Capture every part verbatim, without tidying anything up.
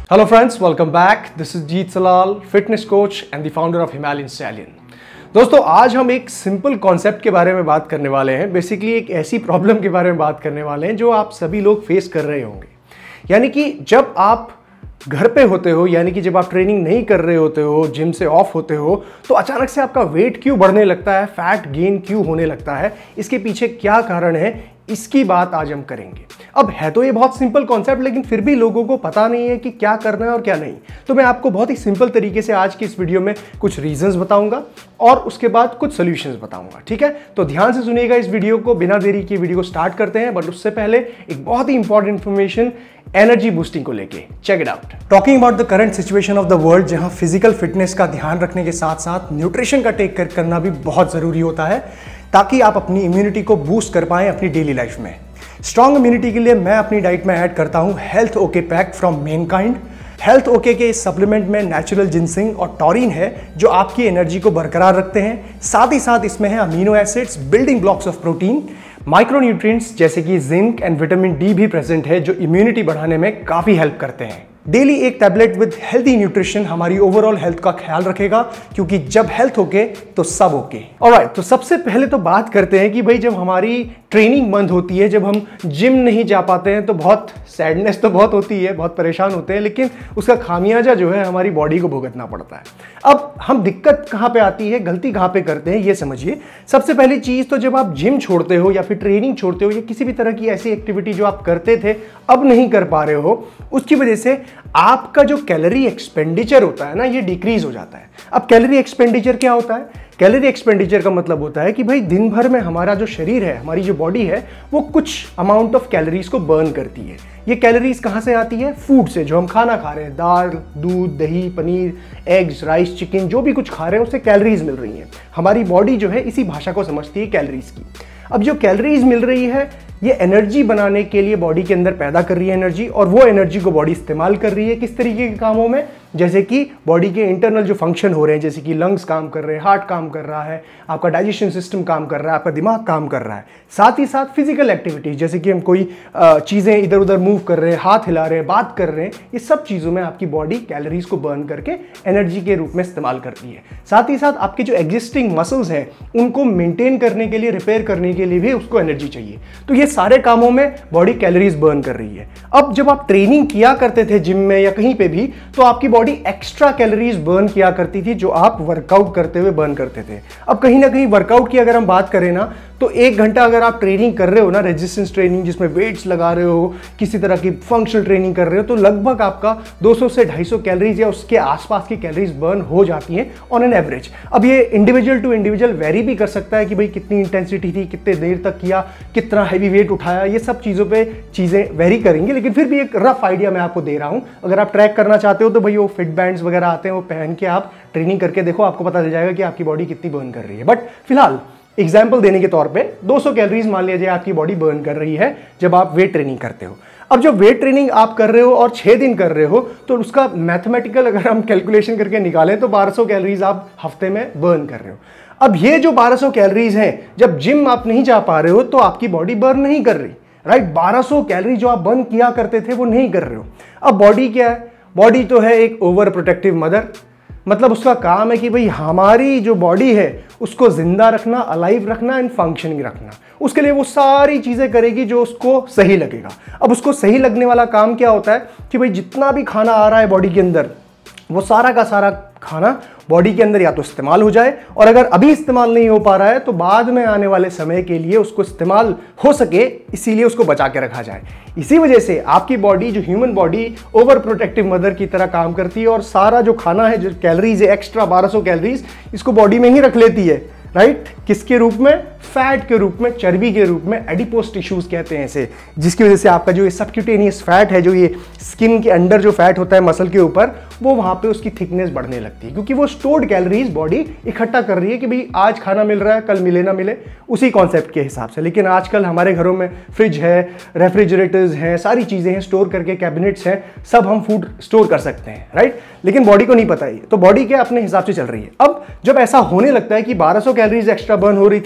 Hello friends, welcome back. This is Jeet Salal, fitness coach and the founder of Himalayan Stallion. दोस्तों आज हम एक simple concept के बारे में बात करने वाले हैं। बेसिकली एक ऐसी प्रॉब्लम के बारे में बात करने वाले हैं जो आप सभी लोग फेस कर रहे होंगे। यानी कि जब आप घर पे होते हो, यानी कि जब आप ट्रेनिंग नहीं कर रहे होते हो, जिम से ऑफ होते हो, तो अचानक से आपका वेट क्यों बढ़ने लगता है, फैट गेन क्यों होने लगता है, इसके पीछे क्या कारण है, इसकी बात आज हम करेंगे। अब है तो ये बहुत सिंपल कॉन्सेप्ट, लेकिन फिर भी लोगों को पता नहीं है कि क्या करना है और क्या नहीं। तो मैं आपको बहुत ही सिंपल तरीके से आज की इस वीडियो में कुछ रीजंस बताऊंगा और उसके बाद कुछ सॉल्यूशंस बताऊंगा। ठीक है, तो ध्यान से सुनिएगा इस वीडियो को। बिना देरी के वीडियो को स्टार्ट करते हैं, बट उससे पहले एक बहुत ही इंपॉर्टेंट इंफॉर्मेशन एनर्जी बूस्टिंग को लेके। Check it out. Talking about the current situation of the world, जहां फिजिकल फिटनेस का ध्यान रखने के साथ साथ न्यूट्रिशन का टेक केयर करना भी बहुत जरूरी होता है, ताकि आप अपनी इम्यूनिटी को बूस्ट कर पाएं अपनी डेली लाइफ में। स्ट्रॉन्ग इम्यूनिटी के लिए मैं अपनी डाइट में ऐड करता हूं health okay pack from Mankind. Health okay के इस सप्लीमेंट में नेचुरल जिंसिंग और टॉरिन है जो आपकी एनर्जी को बरकरार रखते हैं। साथ ही साथ इसमें है amino acids, building blocks of protein, micronutrients जैसे कि जिंक एंड विटामिन डी भी प्रेजेंट है जो इम्यूनिटी बढ़ाने में काफी हेल्प करते हैं। डेली एक टैबलेट विद हेल्दी न्यूट्रिशन हमारी ओवरऑल हेल्थ का ख्याल रखेगा, क्योंकि जब हेल्थ ओके तो सब ओके। ऑलराइट, तो सबसे पहले तो बात करते हैं कि भाई जब हमारी ट्रेनिंग बंद होती है, जब हम जिम नहीं जा पाते हैं, तो बहुत सैडनेस तो बहुत होती है, बहुत परेशान होते हैं, लेकिन उसका खामियाजा जो है हमारी बॉडी को भुगतना पड़ता है। अब हम दिक्कत कहाँ पे आती है, गलती कहाँ पे करते हैं, ये समझिए। सबसे पहली चीज़ तो जब आप जिम छोड़ते हो या फिर ट्रेनिंग छोड़ते हो या किसी भी तरह की ऐसी एक्टिविटी जो आप करते थे अब नहीं कर पा रहे हो, उसकी वजह से आपका जो कैलोरी एक्सपेंडिचर होता है ना, ये डिक्रीज हो जाता है। अब कैलोरी एक्सपेंडिचर क्या होता है? कैलोरी एक्सपेंडिचर का मतलब होता है कि भाई दिन भर में हमारा जो शरीर है, हमारी जो बॉडी है, वो कुछ अमाउंट ऑफ कैलोरीज को बर्न करती है। ये कैलोरीज कहाँ से आती है? फूड से, जो हम खाना खा रहे हैं, दाल, दूध, दही, पनीर, एग्स, राइस, चिकन, जो भी कुछ खा रहे हैं उससे कैलोरीज मिल रही हैं। हमारी बॉडी जो है इसी भाषा को समझती है कैलोरीज की। अब जो कैलोरीज मिल रही है ये एनर्जी बनाने के लिए बॉडी के अंदर पैदा कर रही है एनर्जी, और वो एनर्जी को बॉडी इस्तेमाल कर रही है किस तरीके के कामों में, जैसे कि बॉडी के इंटरनल जो फंक्शन हो रहे हैं, जैसे कि लंग्स काम कर रहे हैं, हार्ट काम कर रहा है, आपका डाइजेशन सिस्टम काम कर रहा है, आपका दिमाग काम कर रहा है। साथ ही साथ फिजिकल एक्टिविटीज, जैसे कि हम कोई चीज़ें इधर उधर मूव कर रहे हैं, हाथ हिला रहे हैं, बात कर रहे हैं, ये सब चीज़ों में आपकी बॉडी कैलोरीज को बर्न करके एनर्जी के रूप में इस्तेमाल करती है। साथ ही साथ आपके जो एग्जिस्टिंग मसल्स हैं उनको मेंटेन करने के लिए, रिपेयर करने के लिए भी उसको एनर्जी चाहिए। तो ये सारे कामों में बॉडी कैलोरीज बर्न कर रही है। अब जब आप ट्रेनिंग किया करते थे जिम में या कहीं पे भी, तो आपकी बॉडी एक्स्ट्रा कैलोरीज बर्न किया करती थी जो आप वर्कआउट करते हुए बर्न करते थे। अब कहीं ना कहीं वर्कआउट की अगर हम बात करें ना, तो एक घंटा अगर आप ट्रेनिंग कर रहे हो ना, रेजिस्टेंस ट्रेनिंग जिसमें वेट्स लगा रहे हो, किसी तरह की फंक्शनल ट्रेनिंग कर रहे हो, तो लगभग आपका दो सौ से ढाई सौ कैलोरीज या उसके आसपास की कैलोरीज बर्न हो जाती हैं ऑन एन एवरेज। अब ये इंडिविजुअल टू इंडिविजुअल वेरी भी कर सकता है कि भाई कितनी इंटेंसिटी थी, कितने देर तक किया, कितना हैवी वेट उठाया, ये सब चीज़ों पे चीज़ें वेरी करेंगी, लेकिन फिर भी एक रफ आइडिया मैं आपको दे रहा हूँ। अगर आप ट्रैक करना चाहते हो तो भाई वो फिट बैंड्स वगैरह आते हैं, वो पहन के आप ट्रेनिंग करके देखो, आपको पता चल जाएगा कि आपकी बॉडी कितनी बर्न कर रही है। बट फिलहाल एग्जाम्पल देने के तौर पे दो सौ कैलोरीज मान लीजिए आपकी बॉडी बर्न कर रही है जब आप वेट ट्रेनिंग करते हो। अब जो वेट ट्रेनिंग आप कर रहे हो और छह दिन कर रहे हो, तो उसका मैथमेटिकल अगर हम कैलकुलेशन करके निकालें तो बारह सौ कैलोरीज आप हफ्ते में बर्न कर रहे हो। अब ये जो बारह सौ कैलोरीज हैं, जब जिम आप नहीं जा पा रहे हो तो आपकी बॉडी बर्न नहीं कर रही, राइट। बारह सौ कैलोरी जो आप बर्न किया करते थे वो नहीं कर रहे हो। अब बॉडी क्या है? बॉडी तो है एक ओवर प्रोटेक्टिव मदर, मतलब उसका काम है कि भाई हमारी जो बॉडी है उसको जिंदा रखना, अलाइव रखना एंड फंक्शनिंग रखना। उसके लिए वो सारी चीज़ें करेगी जो उसको सही लगेगा। अब उसको सही लगने वाला काम क्या होता है कि भाई जितना भी खाना आ रहा है बॉडी के अंदर, वो सारा का सारा खाना बॉडी के अंदर या तो इस्तेमाल हो जाए, और अगर अभी इस्तेमाल नहीं हो पा रहा है तो बाद में आने वाले समय के लिए उसको इस्तेमाल हो सके, इसीलिए उसको बचा के रखा जाए। इसी वजह से आपकी बॉडी, जो human body, overprotective mother की तरह काम करती है और सारा जो खाना है, जो कैलोरीज है, एक्स्ट्रा बारह सौ कैलोरीज, इसको बॉडी में ही रख लेती है, राइट। किसके रूप में? फैट के रूप में, चर्बी के रूप में, एडिपोस टिश्यूज कहते हैं इसे, जिसकी वजह से आपका जो ये सबक्यूटेनियस फैट है, जो ये स्किन के अंदर जो फैट होता है मसल के ऊपर, वो वहां पे उसकी थिकनेस बढ़ने लगती है, क्योंकि वो स्टोर्ड कैलोरीज बॉडी इकट्ठा कर रही है कि भाई आज खाना मिल रहा है, कल मिले ना मिले, उसी कॉन्सेप्ट के हिसाब से। लेकिन आजकल हमारे घरों में फ्रिज है, रेफ्रिजरेटर्स हैं, सारी चीजें हैं स्टोर करके, कैबिनेट्स हैं, सब हम फूड स्टोर कर सकते हैं, राइट। लेकिन बॉडी को नहीं पता है, तो बॉडी के अपने हिसाब से चल रही है। अब जब ऐसा होने लगता है कि बारह सौ कैलोरीज एक्स्ट्रा बर्न हो रही थी, अब नहीं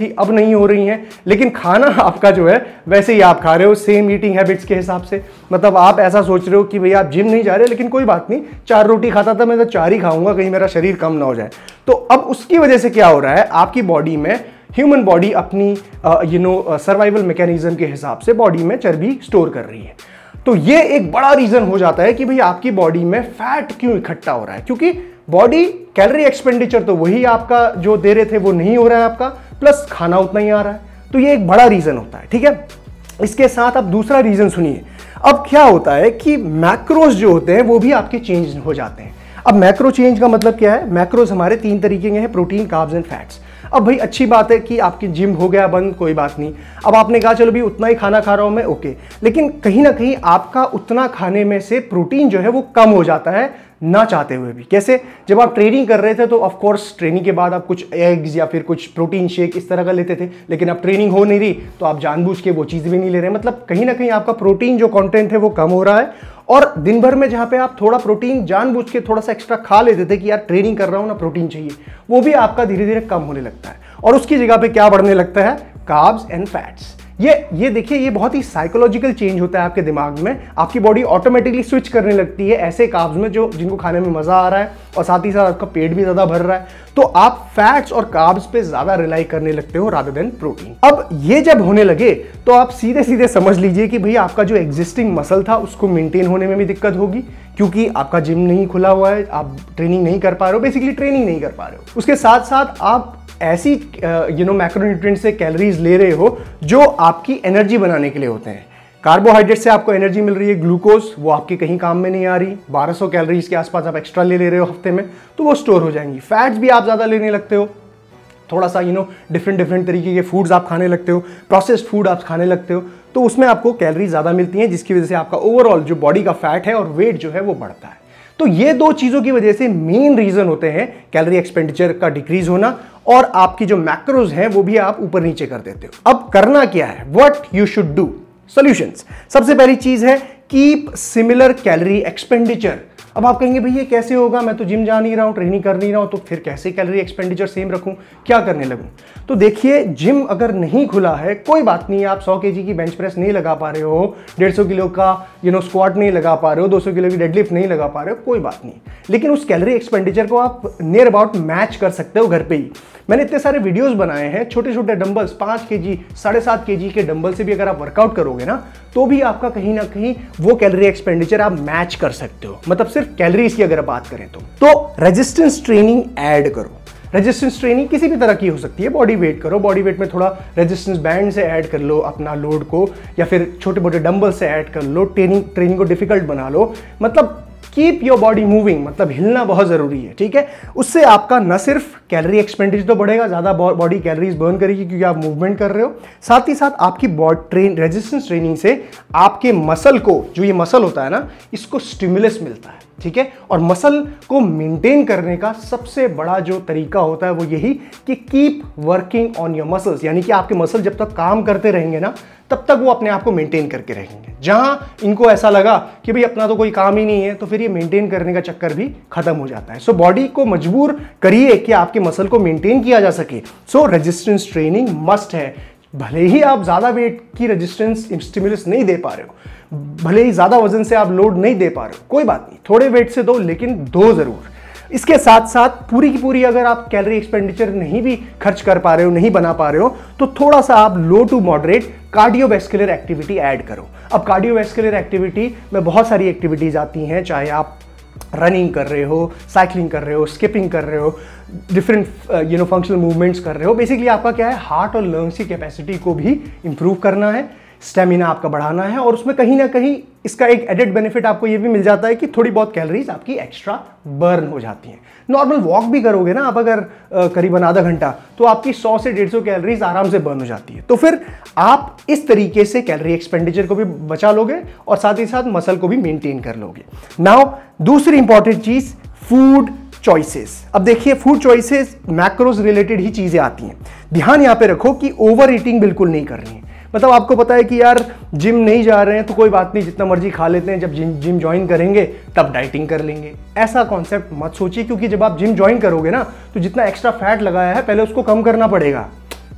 नहीं हो रही हैं, लेकिन खाना आपका जो है वैसे ही आप खा रहे हो, सेम ईटिंग हैबिट्स के हिसाब से। मतलब आप ऐसा सोच रहे हो कि भैया आप जिम नहीं जा रहे, लेकिन कोई बात नहीं, चार रोटी खाता था मैं तो चार ही खाऊंगा, कहीं मेरा शरीर कम ना हो जाए। तो अब उसकी वजह से क्या हो रहा है, आपकी बॉडी में, ह्यूमन बॉडी अपनी यू नो सर्वाइवल मैकेनिज्म के हिसाब से बॉडी में चर्बी स्टोर कर रही है। तो ये एक बड़ा रीजन हो जाता है कि भाई आपकी बॉडी में फैट क्यों इकट्ठा हो रहा है, क्योंकि बॉडी कैलोरी एक्सपेंडिचर तो वही आपका जो दे रहे थे वो नहीं हो रहा है आपका, प्लस खाना उतना ही आ रहा है। तो ये एक बड़ा रीजन होता है, ठीक है। इसके साथ अब दूसरा रीजन सुनिए। अब क्या होता है कि मैक्रोज जो होते हैं वो भी आपके चेंज हो जाते हैं। अब मैक्रो चेंज का मतलब क्या है, मैक्रोज हमारे तीन तरीके के हैं, प्रोटीन, कार्ब्स एंड फैट्स। अब भाई अच्छी बात है कि आपकी जिम हो गया बंद, कोई बात नहीं, अब आपने कहा चलो भी उतना ही खाना खा रहा हूं मैं, ओके, लेकिन कहीं ना कहीं आपका उतना खाने में से प्रोटीन जो है वो कम हो जाता है ना चाहते हुए भी। कैसे, जब आप ट्रेनिंग कर रहे थे तो ऑफ कोर्स ट्रेनिंग के बाद आप कुछ एग्स या फिर कुछ प्रोटीन शेक इस तरह का लेते थे, लेकिन अब ट्रेनिंग हो नहीं रही तो आप जानबूझ के वो चीज़ भी नहीं ले रहे। मतलब कहीं ना कहीं आपका प्रोटीन जो कंटेंट है वो कम हो रहा है, और दिन भर में जहां पे आप थोड़ा प्रोटीन जानबूझ के थोड़ा सा एक्स्ट्रा खा लेते थे कि यार ट्रेनिंग कर रहा हूं ना, प्रोटीन चाहिए, वो भी आपका धीरे धीरे कम होने लगता है, और उसकी जगह पे क्या बढ़ने लगता है, कार्ब्स एंड फैट्स। ये ये देखिए, ये बहुत ही साइकोलॉजिकल चेंज होता है आपके दिमाग में। आपकी बॉडी ऑटोमेटिकली स्विच करने लगती है ऐसे कार्ब्स में जो जिनको खाने में मजा आ रहा है, और साथ ही साथ आपका पेट भी ज्यादा भर रहा है, तो आप फैट्स और कार्ब्स पे ज्यादा रिलाई करने लगते हो रादर देन प्रोटीन। अब ये जब होने लगे तो आप सीधे सीधे समझ लीजिए कि भैया आपका जो एग्जिस्टिंग मसल था उसको मेंटेन होने में भी दिक्कत होगी, क्योंकि आपका जिम नहीं खुला हुआ है, आप ट्रेनिंग नहीं कर पा रहे हो, बेसिकली ट्रेनिंग नहीं कर पा रहे हो। उसके साथ साथ आप ऐसी यू नो मैक्रोन्यूट्रिएंट से कैलोरीज ले रहे हो जो आपकी एनर्जी बनाने के लिए होते हैं। कार्बोहाइड्रेट से आपको एनर्जी मिल रही है, ग्लूकोज, वो आपके कहीं काम में नहीं आ रही, बारह सौ कैलोरीज के आसपास आप एक्स्ट्रा ले ले रहे हो हफ्ते में, तो वो स्टोर हो जाएंगी। फैट्स भी आप ज़्यादा लेने लगते हो, थोड़ा सा यू नो डिफरेंट डिफरेंट तरीके के फूड्स आप खाने लगते हो, प्रोसेस्ड फूड आप खाने लगते हो, तो उसमें आपको कैलोरी ज़्यादा मिलती हैं, जिसकी वजह से आपका ओवरऑल जो बॉडी का फैट है और वेट जो है वो बढ़ता है। तो ये दो चीज़ों की वजह से मेन रीज़न होते हैं कैलोरी एक्सपेंडिचर का डिक्रीज होना, और आपकी जो मैक्रोज हैं वो भी आप ऊपर नीचे कर देते हो। अब करना क्या है, what you should do, solutions. सबसे पहली चीज है कीप सिमिलर कैलोरी एक्सपेंडिचर। अब आप कहेंगे भैया कैसे होगा, मैं तो जिम जा नहीं रहा हूं, ट्रेनिंग कर नहीं रहा हूं, तो फिर कैसे कैलोरी एक्सपेंडिचर सेम रखूं, क्या करने लगूं? तो देखिए, जिम अगर नहीं खुला है कोई बात नहीं, आप सौ केजी की बेंच प्रेस नहीं लगा पा रहे हो, डेढ़ सौ किलो का यू नो स्क्वाट नहीं लगा पा रहे हो, दो सौ किलो की डेडलिफ्ट नहीं लगा पा रहे हो, कोई बात नहीं, लेकिन उस कैलोरी एक्सपेंडिचर को आप नियर अबाउट मैच कर सकते हो घर पे ही। मैंने इतने सारे वीडियोस बनाए हैं, छोटे छोटे डंबल्स, पाँच के जी साढ़े सात के जी के डंबल से भी अगर आप वर्कआउट करोगे ना, तो भी आपका कहीं ना कहीं वो कैलोरी एक्सपेंडिचर आप मैच कर सकते हो। मतलब सिर्फ कैलोरीज की अगर बात करें तो तो रेजिस्टेंस ट्रेनिंग ऐड करो। रेजिस्टेंस ट्रेनिंग किसी भी तरह की हो सकती है, बॉडी वेट करो, बॉडी वेट में थोड़ा रेजिस्टेंस बैंड से ऐड कर लो अपना लोड को, या फिर छोटे मोटे डंबल से ऐड कर लो, ट्रेनिंग ट्रेनिंग को डिफिकल्ट बना लो। मतलब कीप योर बॉडी मूविंग, मतलब हिलना बहुत जरूरी है, ठीक है। उससे आपका न सिर्फ कैलोरी एक्सपेंडिचर तो बढ़ेगा, ज्यादा बॉडी कैलोरीज बर्न करेगी क्योंकि आप मूवमेंट कर रहे हो, साथ ही साथ आपकी बॉडी ट्रेन रेजिस्टेंस ट्रेनिंग से आपके मसल को, जो ये मसल होता है ना, इसको स्टिमुलस मिलता है, ठीक है। और मसल को मेंटेन करने का सबसे बड़ा जो तरीका होता है वो यही कि keep working on your muscles, यानी कि आपके मसल जब तक काम करते रहेंगे ना, तब तक वो अपने आप को मेंटेन करके रहेंगे। जहां इनको ऐसा लगा कि भाई अपना तो कोई काम ही नहीं है, तो फिर ये मेंटेन करने का चक्कर भी खत्म हो जाता है। सो बॉडी को मजबूर करिए कि आपके मसल को मेंटेन किया जा सके। सो रेजिस्टेंस ट्रेनिंग मस्ट है। भले ही आप ज्यादा वेट की रेजिस्टेंस स्टिमुलस नहीं दे पा रहे हो, भले ही ज्यादा वजन से आप लोड नहीं दे पा रहे हो, कोई बात नहीं, थोड़े वेट से दो, लेकिन दो जरूर। इसके साथ साथ पूरी की पूरी अगर आप कैलोरी एक्सपेंडिचर नहीं भी खर्च कर पा रहे हो, नहीं बना पा रहे हो, तो थोड़ा सा आप low to moderate cardiovascular activity add करो। अब कार्डियोवैस्कुलर एक्टिविटी में बहुत सारी एक्टिविटीज आती हैं, चाहे आप रनिंग कर रहे हो, साइकिलिंग कर रहे हो, स्किपिंग कर रहे हो, different you know functional movements कर रहे हो। बेसिकली आपका क्या है, हार्ट और लंग्स की कैपेसिटी को भी इंप्रूव करना है, स्टेमिना आपका बढ़ाना है, और उसमें कहीं ना कहीं इसका एक एडेड बेनिफिट आपको ये भी मिल जाता है कि थोड़ी बहुत कैलोरीज आपकी एक्स्ट्रा बर्न हो जाती हैं। नॉर्मल वॉक भी करोगे ना आप अगर करीबन आधा घंटा, तो आपकी सौ से डेढ़ सौ कैलोरीज आराम से बर्न हो जाती है। तो फिर आप इस तरीके से कैलोरी एक्सपेंडिचर को भी बचा लोगे और साथ ही साथ मसल को भी मेंटेन कर लोगे। नाउ दूसरी इंपॉर्टेंट चीज, फूड चॉइसेस। अब देखिए, फूड चॉइसेस मैक्रोज रिलेटेड ही चीजें आती हैं। ध्यान यहां पे रखो कि ओवर ईटिंग बिल्कुल नहीं करनी है। मतलब आपको पता है कि यार जिम नहीं जा रहे हैं तो कोई बात नहीं, जितना मर्जी खा लेते हैं, जब जिम जिम ज्वाइन करेंगे तब डाइटिंग कर लेंगे, ऐसा कॉन्सेप्ट मत सोचिए। क्योंकि जब आप जिम ज्वाइन करोगे ना, तो जितना एक्स्ट्रा फैट लगाया है पहले उसको कम करना पड़ेगा।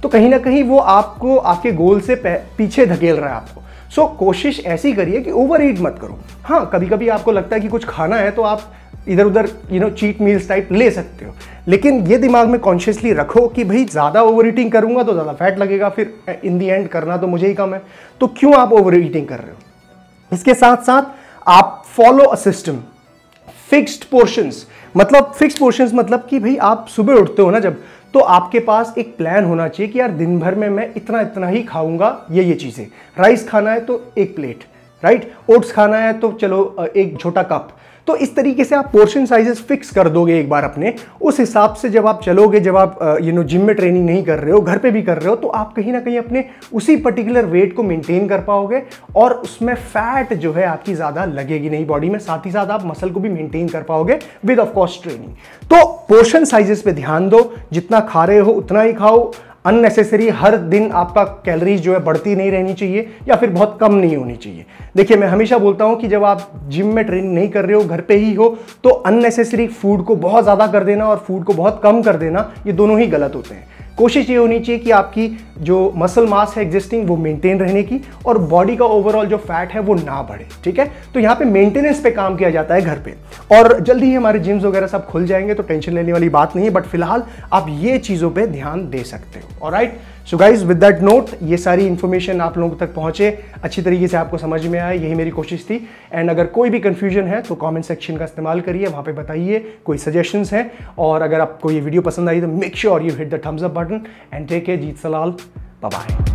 तो कहीं ना कहीं वो आपको आपके गोल से पीछे धकेल रहा है आपको। सो so, कोशिश ऐसी करिए कि ओवर ईट मत करो। हाँ, कभी कभी आपको लगता है कि कुछ खाना है तो आप इधर उधर you know cheat meals type ले सकते हो, लेकिन ये दिमाग में कॉन्शियसली रखो कि भाई ज़्यादा ओवर ईटिंग करूंगा तो ज़्यादा फैट लगेगा, फिर इन दी एंड करना तो मुझे ही कम है, तो क्यों आप ओवर ईटिंग कर रहे हो। इसके साथ साथ आप follow a system, fixed portions. मतलब फिक्स्ड पोर्शंस मतलब कि भाई आप सुबह उठते हो ना जब, तो आपके पास एक प्लान होना चाहिए कि यार दिन भर में मैं इतना इतना ही खाऊंगा ये ये चीज़ें। राइस खाना है तो एक प्लेट, राइट, ओट्स खाना है तो चलो एक छोटा कप। तो इस तरीके से आप पोर्शन साइजेस फिक्स कर दोगे एक बार अपने, उस हिसाब से जब आप चलोगे, जब आप यू नो जिम में ट्रेनिंग नहीं कर रहे हो, घर पे भी कर रहे हो, तो आप कहीं ना कहीं अपने उसी पर्टिकुलर वेट को मेंटेन कर पाओगे और उसमें फैट जो है आपकी ज़्यादा लगेगी नहीं बॉडी में, साथ ही साथ आप मसल को भी मेंटेन कर पाओगे विद ऑफ कोर्स ट्रेनिंग। तो पोर्शन साइजेस पे ध्यान दो, जितना खा रहे हो उतना ही खाओ। अननेसेसरी हर दिन आपका कैलोरीज जो है बढ़ती नहीं रहनी चाहिए या फिर बहुत कम नहीं होनी चाहिए। देखिए, मैं हमेशा बोलता हूं कि जब आप जिम में ट्रेनिंग नहीं कर रहे हो, घर पे ही हो, तो अननेसेसरी फूड को बहुत ज़्यादा कर देना और फूड को बहुत कम कर देना, ये दोनों ही गलत होते हैं। कोशिश ये होनी चाहिए कि आपकी जो मसल मास है एग्जिस्टिंग वो मेंटेन रहने की, और बॉडी का ओवरऑल जो फैट है वो ना बढ़े। ठीक है, तो यहाँ पे मेंटेनेंस पे काम किया जाता है घर पे, और जल्दी ही हमारे जिम्स वगैरह सब खुल जाएंगे, तो टेंशन लेने वाली बात नहीं है। बट फिलहाल आप ये चीज़ों पे ध्यान दे सकते हो। All right, so guys with that note, ये सारी इंफॉर्मेशन आप लोगों तक पहुंचे, अच्छी तरीके से आपको समझ में आए, यही मेरी कोशिश थी। एंड अगर कोई भी कंफ्यूजन है तो कमेंट सेक्शन का इस्तेमाल करिए, वहाँ पे बताइए, कोई सजेशंस हैं। और अगर आपको ये वीडियो पसंद आई तो make sure you hit the thumbs up button and take care. Jeet Selal, bye bye.